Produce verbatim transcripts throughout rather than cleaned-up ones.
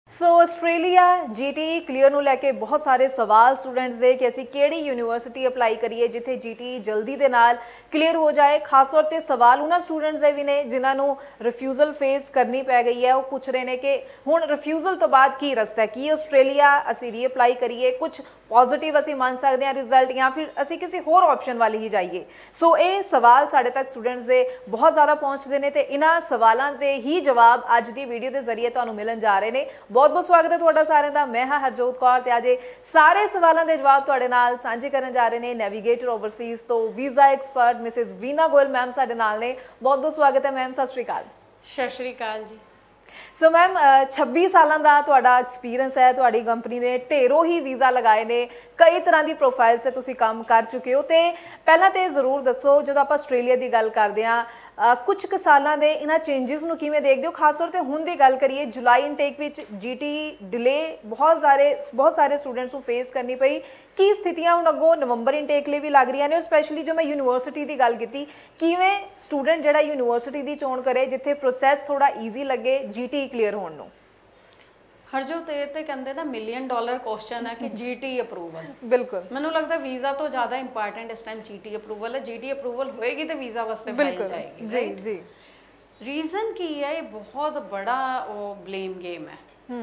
ਸੋ Australia GT clear ਨੂੰ ਲੈ ਕੇ ਬਹੁਤ ਸਾਰੇ ਸਵਾਲ ਸਟੂਡੈਂਟਸ ਦੇ ਕਿ ਅਸੀਂ ਕਿਹੜੀ ਯੂਨੀਵਰਸਿਟੀ ਅਪਲਾਈ ਕਰੀਏ ਜਿੱਥੇ ਜੀਟੀ ਜਲਦੀ ਦੇ ਨਾਲ ਕਲੀਅਰ ਹੋ ਜਾਏ। ਖਾਸ ਤੌਰ ਤੇ ਸਵਾਲ ਉਹਨਾਂ ਸਟੂਡੈਂਟਸ ਦੇ ਵੀ ਨੇ ਜਿਨ੍ਹਾਂ ਨੂੰ ਰਿਫਿਊਜ਼ਲ ਫੇਸ ਕਰਨੀ ਪੈ ਗਈ ਹੈ। ਉਹ ਪੁੱਛ ਰਹੇ ਨੇ ਕਿ ਹੁਣ ਰਿਫਿਊਜ਼ਲ ਤੋਂ ਬਾਅਦ ਕੀ ਰਸਤਾ ਹੈ, ਕੀ ਆਸਟ੍ਰੇਲੀਆ ਅਸੀਂ ਰੀਅਪਲਾਈ ਕਰੀਏ, ਕੁਝ ਪੋਜ਼ਿਟਿਵ ਅਸੀਂ ਮੰਨ ਸਕਦੇ ਹਾਂ ਰਿਜ਼ਲਟ, ਜਾਂ ਫਿਰ ਅਸੀਂ ਕਿਸੇ ਹੋਰ ਆਪਸ਼ਨ ਵੱਲ ਹੀ ਜਾਈਏ। ਸੋ ਇਹ ਸਵਾਲ ਸਾਡੇ ਤੱਕ ਸਟੂਡੈਂਟਸ ਦੇ ਬਹੁਤ ਜ਼ਿਆਦਾ ਪਹੁੰਚਦੇ ਨੇ ਤੇ ਇਹਨਾਂ ਸਵਾਲਾਂ ਦੇ ਹੀ ਜਵਾਬ ਅੱਜ ਦੀ ਵੀਡੀਓ ਦੇ ਜ਼ਰੀਏ ਤੁਹਾਨੂੰ ਮਿਲਣ ਜਾ ਰਹੇ ਨੇ। बहुत बहुत स्वागत है तुहाडा सारिਆਂ ਦਾ। मैं हाँ हरजोत कौर ते अजे सारे सवालों के जवाब तुहाडे नाल सांझे करन जा रहे हैं नैवीगेटर ओवरसीज़ तो visa expert Mrs Veena Goyal ma'am साडे नाल ने। बहुत बहुत स्वागत है मैम। सत श्री अकाल। सत श्री अकाल जी। सो मैम छब्बी सालों का तुहाडा एक्सपीरियंस है, तुहाडी कंपनी ने ढेरों ही वीज़ा लगाए ने, कई तरह की प्रोफाइल से तुसीं काम कर चुके हो। तो पहला तो जरूर दसो जो आप आस्ट्रेलिया की गल करते हैं कुछ क सालों के इन्हां चेंजिस नूं किवें देखदे हो? खास तौर पर हुण दी गल करिए जुलाई इनटेक विच जीटी डिले बहुत सारे बहुत सारे स्टूडेंट्स नूं फेस करनी पई। की स्थितियां हुण अगों नवंबर इनटेक लिए भी लग रही ने? स्पैशली जो मैं यूनीवर्सिटी की गल की किवें स्टूडेंट जिहड़ा यूनीवर्सिटी की चोण करे जिथे प्रोसैस थोड़ा ईजी लगे जीटी क्लीयर होने नूं? हरजोत ये तो कहते ना मिलियन डॉलर क्वेश्चन है कि जीटी अप्रूवल। बिल्कुल मैनूं लगता वीज़ा तो ज़्यादा इंपॉर्टेंट इस टाइम जीटी अप्रूवल है। जीटी अप्रूवल होएगी तो वीज़ा वास्ते फाइल जाएगी। जी जी रीजन की है ये बहुत बड़ा वो ब्लेम गेम है।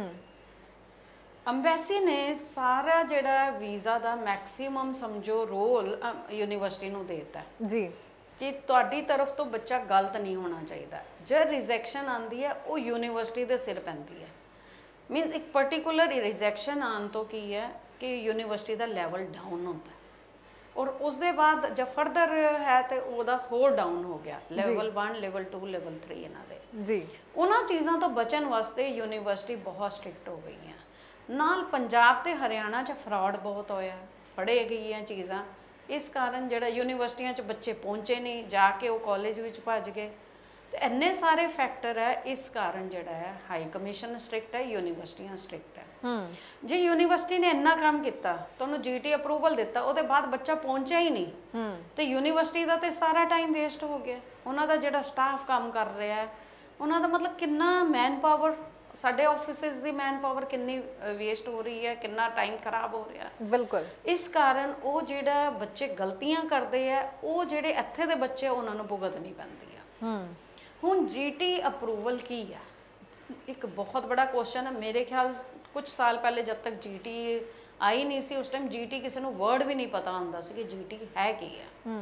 अंबैसी ने सारा जिहड़ा वीज़ा का मैक्सीमम समझो रोल यूनीवर्सिटी नूं देता है जी कि तुहाडी तरफ तो बच्चा गलत नहीं होना चाहिए। जो रिजैक्शन आती है वो यूनीवर्सिटी के सिर पैंदी है। मीनस एक पर्टिकुलर रिजैक्शन आने तो की है कि यूनीवर्सिटी का लैवल डाउन होता है और उस दे बाद जब फर्दर है तो वह होर डाउन हो गया level one level two level three इन्हां दे जी। उन्हां चीज़ों तो बचन वास्ते यूनीवर्सिटी बहुत स्ट्रिक्ट हो गई हैं। नाल पंजाब ते हरियाणा च फ्रॉड बहुत होया, फड़े गई हैं चीज़ां। इस कारण जिहड़ा यूनीवर्सिटियां च बच्चे पहुंचे नहीं, जाके वो कॉलेज विच भज गए। तो इन्ने सारे फैक्टर है इस कारण जिहड़ा है हाई कमीशन स्ट्रिक्ट है, यूनीवर्सिटियां स्ट्रिक्ट है। जे यूनीवर्सिटी ने इन्ना काम किया तुहानूं जीटी अप्रूवल दिता उसदे बाद बच्चा पहुंचा ही नहीं तो यूनीवर्सिटी का तो सारा टाइम वेस्ट हो गया। उन्हां दा जिहड़ा स्टाफ काम कर रहा है उन्हां दा मतलब किन्ना मैन पावर साडे ऑफिसिस दी मैन पावर किन्नी वेस्ट हो रही है, किन्ना टाइम खराब हो रहा है। बिल्कुल इस कारण वो जिहड़ा बच्चे गलतियां करते हैं वो जिहड़े इत्थे दे बच्चे उन्हां नूं भुगतनी पैंदी है। हुण जीटी अप्रूवल की है एक बहुत बड़ा क्वेश्चन है। मेरे ख्याल कुछ साल पहले जब तक जीटी आई नहीं सी उस टाइम जीटी किसी को वर्ड भी नहीं पता होंदा सी कि जीटी है की है।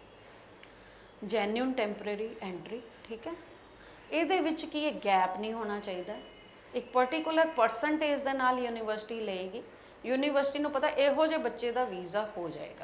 जेन्यून टैंपरेरी एंट्री ठीक है। ਇਹਦੇ ਵਿੱਚ ਕੀ ਇਹ ਗੈਪ ਨਹੀਂ ਹੋਣਾ ਚਾਹੀਦਾ। ਇੱਕ ਪਾਰਟਿਕੂਲਰ ਪਰਸੈਂਟੇਜ ਦੇ ਨਾਲ ਯੂਨੀਵਰਸਿਟੀ ਲਏਗੀ। ਯੂਨੀਵਰਸਿਟੀ ਨੂੰ ਪਤਾ ਇਹੋ ਜਿਹੇ ਬੱਚੇ ਦਾ ਵੀਜ਼ਾ ਹੋ ਜਾਏਗਾ।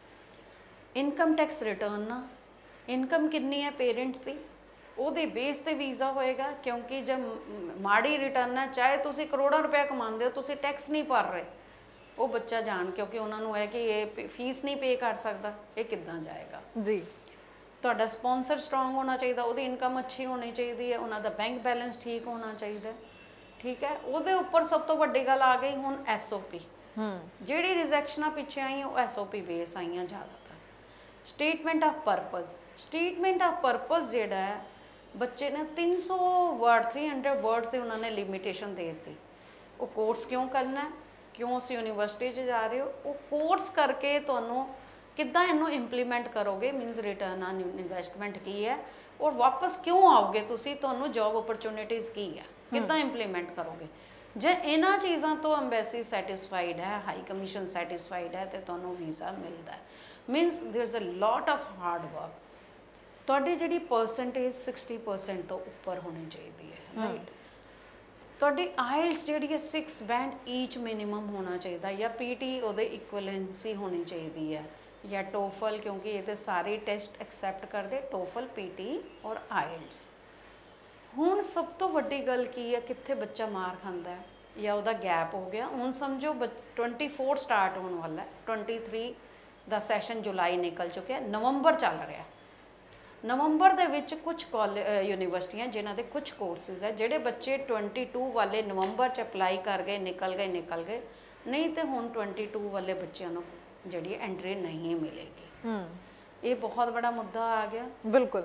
ਇਨਕਮ ਟੈਕਸ ਰਿਟਰਨ ਨਾ ਇਨਕਮ ਕਿੰਨੀ ਹੈ ਪੇਰੈਂਟਸ ਦੀ ਉਹਦੇ ਬੇਸ ਤੇ ਵੀਜ਼ਾ ਹੋਏਗਾ। ਕਿਉਂਕਿ ਜਦ ਮਾੜੀ ਰਿਟਰਨ ਹੈ ਚਾਹੇ ਤੁਸੀਂ ਕਰੋੜਾਂ ਰੁਪਏ ਕਮਾਉਂਦੇ ਹੋ ਤੁਸੀਂ ਟੈਕਸ ਨਹੀਂ ਭਰ ਰਹੇ ਉਹ ਬੱਚਾ ਜਾਣ ਕਿਉਂਕਿ ਉਹਨਾਂ ਨੂੰ ਹੈ ਕਿ ਇਹ ਫੀਸ ਨਹੀਂ ਪੇ ਕਰ ਸਕਦਾ ਇਹ ਕਿੱਦਾਂ ਜਾਏਗਾ ਜੀ। ਤੁਹਾਡਾ स्पॉन्सर स्ट्रोंग होना चाहिए, ਉਹਦੀ इनकम अच्छी होनी चाहिए है, उन्होंने बैंक बैलेंस ठीक होना चाहिए ठीक है। ਉਹਦੇ ਉੱਪਰ सब तो ਵੱਡੀ ਗੱਲ आ गई ਹੁਣ एस ओ पी ਜਿਹੜੀ ਰਿਜੈਕਸ਼ਨਾਂ ਪਿੱਛੇ ਆਈਆਂ ਉਹ एस ओ पी बेस ਆਈਆਂ ਜ਼ਿਆਦਾਤਰ। Statement of purpose statement of purpose ਜਿਹੜਾ ਹੈ ਬੱਚੇ ਨੇ तीन सौ वर्ड तीन सौ वर्ड्स ਦੇ ਉਹਨਾਂ ਨੇ लिमिटेशन दे दी। ਉਹ कोर्स क्यों करना है, क्यों उस यूनीवर्सिटी 'ਚ जा रहे हो, वो कोर्स करके ਤੁਹਾਨੂੰ किद्दां इनू इंप्लीमेंट करोगे मीनस रिटर्न ऑन इन्वेस्टमेंट की है और वापस क्यों आओगे तुसी तुहानू जॉब अपॉर्चुनिटीज़ की है किद्दां इंप्लीमेंट करोगे। जे इन्हां चीज़ों तो अंबैसी सैटिस्फाइड है हाई कमीशन सैटिस्फाइड है तो तुहानू वीज़ा मिलता है। Means there is a lot of hard work. तुहाडी जिहड़ी परसेंटेज सिक्सटी परसेंट तो उपर होनी चाहिए है राइट। तुहाडी आइल्स जिहड़ी है सिक्स बैंड ईच मिनिमम होना चाहिए या पी टी उहदे इक्वलेंसी होनी चाहिए है या टोफल क्योंकि ये तो सारे टेस्ट एक्सैप्ट करते टोफल पीटी और आइल्स। हुण सब तो वड्डी गल की है कित्थे बच्चा मार खांदा है या उहदा गैप हो गया। हुण समझो ट्वेंटी फोर स्टार्ट होने वाला है, ट्वेंटी थ्री का सैशन जुलाई निकल चुके नवंबर चल रहा। नवंबर दे विच कुछ कॉलेज यूनीवर्सिटियां जिन्हां दे कुछ कोर्सिज है जिहड़े बच्चे ट्वेंटी टू वाले नवंबर च अप्लाई कर गए निकल गए निकल गए नहीं तो हुण ट्वेंटी टू वाले बच्चों नूं जिहड़ी एंट्री नहीं मिलेगी। ये बहुत बड़ा मुद्दा आ गया। बिल्कुल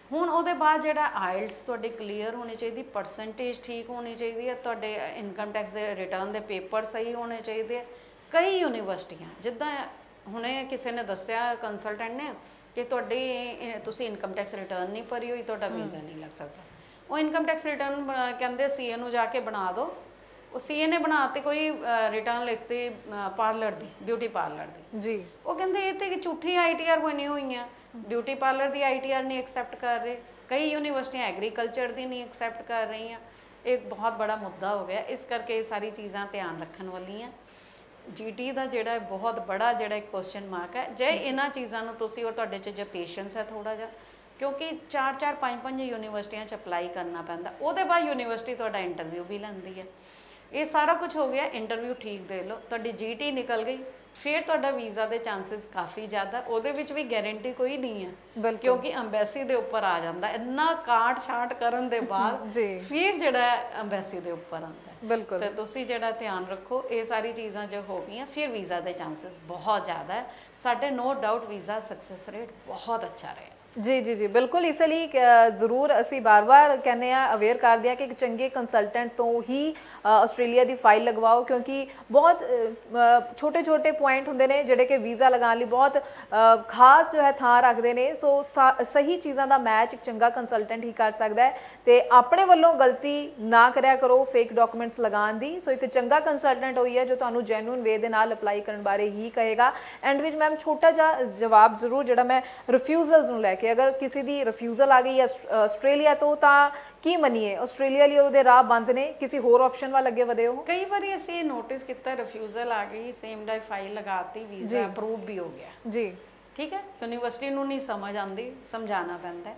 ਹੁਣ ਉਹਦੇ ਬਾਅਦ ਜਿਹੜਾ ਆਇਲਟਸ ਤੁਹਾਡੇ ਕਲੀਅਰ ਹੋਣੀ ਚਾਹੀਦੀ, ਪਰਸੈਂਟੇਜ ਠੀਕ ਹੋਣੀ ਚਾਹੀਦੀ ਹੈ, ਤੁਹਾਡੇ ਇਨਕਮ ਟੈਕਸ ਦੇ ਰਿਟਰਨ ਦੇ ਪੇਪਰ ਸਹੀ ਹੋਣੇ ਚਾਹੀਦੇ ਆ। ਕਈ ਯੂਨੀਵਰਸਿਟੀਆਂ ਜਿੱਦਾਂ ਹੁਣੇ ਕਿਸੇ ਨੇ ਦੱਸਿਆ ਕੰਸਲਟੈਂਟ ਨੇ ਕਿ ਤੁਹਾਡੀ ਤੁਸੀਂ ਇਨਕਮ ਟੈਕਸ ਰਿਟਰਨ ਨਹੀਂ ਭਰੀ ਹੋਈ, ਤੁਹਾਡਾ ਵੀਜ਼ਾ ਨਹੀਂ ਲੱਗ ਸਕਦਾ। ਉਹ ਇਨਕਮ ਟੈਕਸ ਰਿਟਰਨ ਕਹਿੰਦੇ ਸੀਏ ਨੂੰ ਜਾ ਕੇ ਬਣਾ ਦਿਓ, ਉਹ ਸੀਏ ਨੇ ਬਣਾ ਤੇ ਕੋਈ ਰਿਟਰਨ ਲਿਖਤੀ ਪਾਰਲਰ ਦੀ, ਬਿਊਟੀ ਪਾਰਲਰ ਦੀ ਜੀ, ਉਹ ਕਹਿੰਦੇ ਇਹ ਤੇ ਝੂਠੀ ਆਈਟੀਆਰ ਬਣੀ ਹੋਈਆਂ, ਬਿਊਟੀ ਪਾਰਲਰ ਦੀ ਆਈਟੀਆਰ ਨਹੀਂ ਐਕਸੈਪਟ ਕਰ ਰਹੇ, ਕਈ ਯੂਨੀਵਰਸਿਟੀਆਂ ਐਗਰੀਕਲਚਰ ਦੀ ਨਹੀਂ ਐਕਸੈਪਟ ਕਰ ਰਹੀਆਂ। एक बहुत बड़ा मुद्दा हो गया, इस करके ये सारी चीज़ां ध्यान रखने वाली हैं। जीटी का जोड़ा बहुत बड़ा जोड़ा एक क्वेश्चन मार्क है जे इन्हां चीज़ों को तुसीं और तुहाडे च जो पेशेंस है थोड़ा जा, क्योंकि चार चार पाँच पाँच यूनीवर्सिटियां च अप्लाई करना पैंदा, उहदे बाद यूनीवर्सिटी तुहाडा इंटरव्यू भी लैंदी है। ये सारा कुछ हो गया, इंटरव्यू ठीक दे लो, तुहाडी जीटी निकल गई, फिर तुहाडा वीज़ा के चांसिस काफ़ी ज़्यादा, उहदे विच भी गारंटी कोई नहीं है क्योंकि अंबैसी के उपर आ जाता है, इन्ना काट छाट करन दे बाद फिर जिहड़ा अंबैसी के उपर आता है। बिल्कुल, तो तुसीं जिहड़ा ध्यान रखो, ये सारी चीज़ां जो हो गई फिर वीज़ा के चांसिस बहुत ज़्यादा है। साडे no doubt visa success rate बहुत अच्छा रहे। जी जी जी बिल्कुल, इसलिए जरूर असी बार बार कहने अवेयर कर दिया कि एक चंगे कंसलटेंट तो ही आस्ट्रेलिया की फाइल लगवाओ, क्योंकि बहुत छोटे छोटे पॉइंट होंगे ने जिहड़े कि वीज़ा लगाने लिए बहुत खास जो है थां रखते हैं। सो सही चीज़ों का मैच एक चंगा कंसलटेंट ही कर सकता है, तो अपने वालों गलती ना करया करो फेक डॉक्यूमेंट्स लगाने की। सो एक चंगा कंसलटेंट होई है जो तुहानूं जेन्युइन वे दे नाल अप्लाई करने बारे ही कहेगा। एंड विच मैम छोटा जिहा जवाब जरूर जिहड़ा मैं रिफ्यूजल्स नूं लै कि अगर किसी की रिफ्यूजल आ गई है आस्ट्रेलिया तो की मनीए आस्ट्रेलिया लिए उहदे राह बंद ने, किसी होर ऑप्शन वाल अगे वधे हो? कई बार असीं नोटिस किया रिफ्यूजल आ गई, सेम डे फाइल लगाती, वीज़ा अप्रूव भी हो गया जी, ठीक है, यूनीवर्सिटी नूं नहीं समझ आती, समझाना पैंदा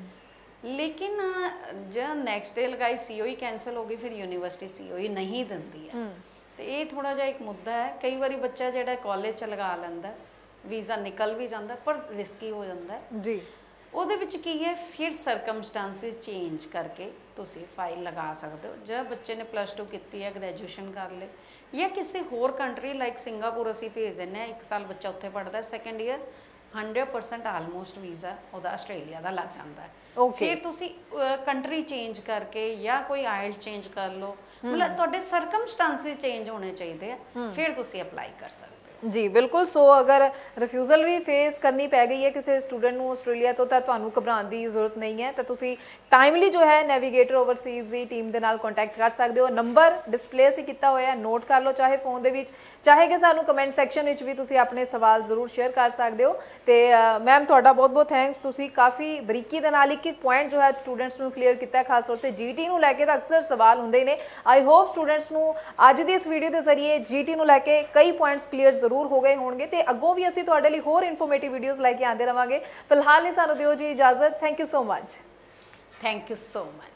है। लेकिन जो नैक्सट डे लगाई सीओई कैंसल हो गई, फिर यूनीवर्सिटी सीओई नहीं दिंदी है, तो ये थोड़ा जिहा एक मुद्दा है। कई बार बच्चा जिहड़ा कॉलेज च लगा लैंदा, वीज़ा निकल भी जाता पर रिस्की हो जाता है जी। ਉਹਦੇ ਵਿੱਚ ਕੀ है, फिर ਸਰਕਮਸਟੈਂਸਿਸ चेंज करके ਤੁਸੀਂ फाइल लगा सकते हो। जब बच्चे ने प्लस टू की है, ग्रैजुएशन कर ले, या किसी होर कंट्री लाइक सिंगापुर असी भेज दें, एक साल बच्चा उत्थे पढ़ता है, second year hundred percent almost visa वह आस्ट्रेलिया का लग जाता है। okay. फिर तुसी कंट्री चेंज करके या कोई आइल्स चेंज कर लो, मतलब तुहाडे सरकमस्टांसिस चेंज होने चाहिए, फिर तुसी अप्लाई कर सकते हो। जी बिल्कुल, सो अगर रिफ्यूजल भी फेस करनी पै गई है किसी स्टूडेंट को आस्ट्रेलिया तो तुहानूं घबराने की जरूरत नहीं है, तो तुसी टाइमली जो है नैवीगेटर ओवरसीज़ की टीम के नाल कॉन्टैक्ट कर सकते हो। नंबर डिस्पले असीं कीता होया, नोट कर लो चाहे फोन दे विच, चाहे कि सानूं कमेंट सैक्शन विच भी तुसी अपने सवाल जरूर शेयर कर सकते हो। तो मैम तुहाडा बहुत बहुत थैंक्स, तुसी काफ़ी बरीकी दे नाल एक एक पॉइंट जो है स्टूडेंट्स नूं क्लीयर किया, खास तौर पर जी टी नूं लैके तां अक्सर सवाल हुंदे ने। आई होप स्टूडेंट्स नूं अज दी इस वीडियो के जरिए जी टी नूं लैके कई पॉइंट्स क्लीयर जरूर हो गए होंगे, तो अगों भी असीं तुहाडे लई होर इन्फॉर्मेटिव वीडियोज़ लैके आते रहांगे। फिलहाल नहीं सानूं दिओ जी इजाजत। Thank you so much. Thank you so much.